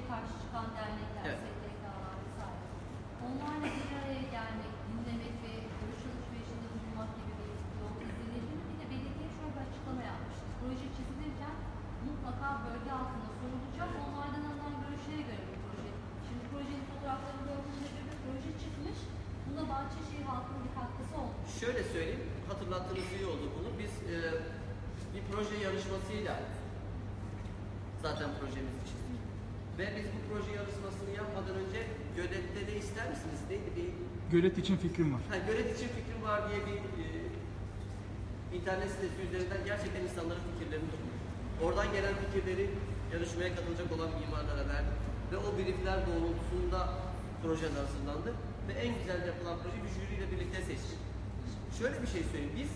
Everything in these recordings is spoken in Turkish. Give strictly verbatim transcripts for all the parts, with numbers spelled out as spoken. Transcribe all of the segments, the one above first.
karşı çıkan dernekler, Evet. S T K'lar vesaire. Onlarla bir araya gelmek, dinlemek ve görüş alışverişinde bulunmak gibi bir yol izlenildi mi? Bir de belediye şöyle bir açıklama yapmıştı. Proje çizilirken mutlaka bölge halkına sorulacak. Onlardan alınan görüşlere göre bir proje. Şimdi projenin fotoğraflarını gördüğünüzde bir proje çıkmış. Buna Bahçeşehir halkının bir katkısı olmuş. Şöyle söyleyeyim, hatırlattığınız iyi oldu bunu. Biz e, bir proje yarışmasıyla zaten projemizi çizdik. Ve biz bu proje yarışmasını yapmadan önce Gölet'te de ister misiniz? Neydi bir... Gölet için fikrim var. Ha, Gölet için fikrim var diye bir e, internet sitesi üzerinden gerçekten insanların fikirlerini topladık. Oradan gelen fikirleri yarışmaya katılacak olan mimarlara verdik. Ve o briefler doğrultusunda projeler hazırlandı. Ve en güzel yapılan projeyi bir jüriyle birlikte seçtik. Şöyle bir şey söyleyeyim, biz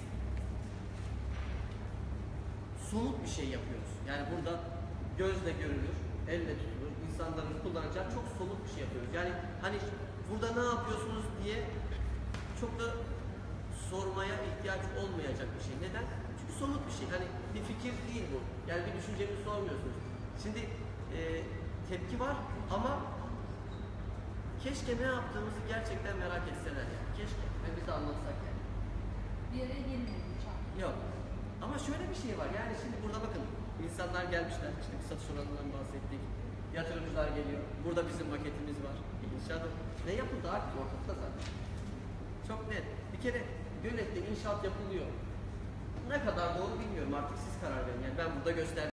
somut bir şey yapıyoruz. Yani burada gözle görülür, elle tutulur, insanların kullanacağı çok somut bir şey yapıyoruz. Yani hani burada ne yapıyorsunuz diye çok da sormaya ihtiyaç olmayacak bir şey. Neden? Çünkü somut bir şey. Hani bir fikir değil bu. Yani bir düşünceni sormuyorsunuz. Şimdi e, tepki var ama keşke ne yaptığımızı gerçekten merak etseler yani. Keşke. Ve biz de anlatsak yani. Bir araya gelinmedi uçak. Yok. Ama şöyle bir şey var. Yani şimdi burada bakın. İnsanlar gelmişler. İşte bir satış oranından bahsettik. Yatırımcılar geliyor. Burada bizim maketimiz var. İnşaat ne yapıldı artık ortada zaten. Çok net. Bir kere Gölet'te inşaat yapılıyor. Ne kadar doğru bilmiyorum. Artık siz karar verin. Yani ben burada gösterdim.